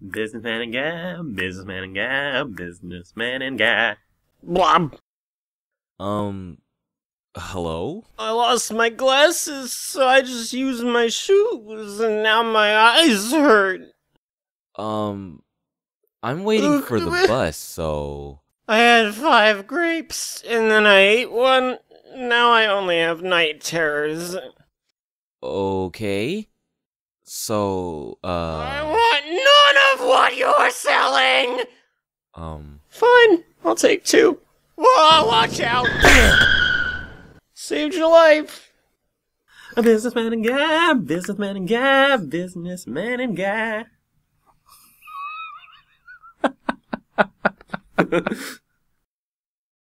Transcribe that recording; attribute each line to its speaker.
Speaker 1: Businessman and guy, businessman and guy, businessman and guy.
Speaker 2: Blob.
Speaker 3: Hello?
Speaker 2: I lost my glasses, so I just used my shoes, and now my eyes hurt.
Speaker 3: I'm waiting for the bus, so...
Speaker 2: I had 5 grapes, and then I ate one. Now I only have night terrors.
Speaker 3: Okay. So,
Speaker 2: I want none of what you're selling! Fine, I'll take 2. Whoa, watch out! Saved your life.
Speaker 1: A businessman and guy, businessman and guy, businessman and guy.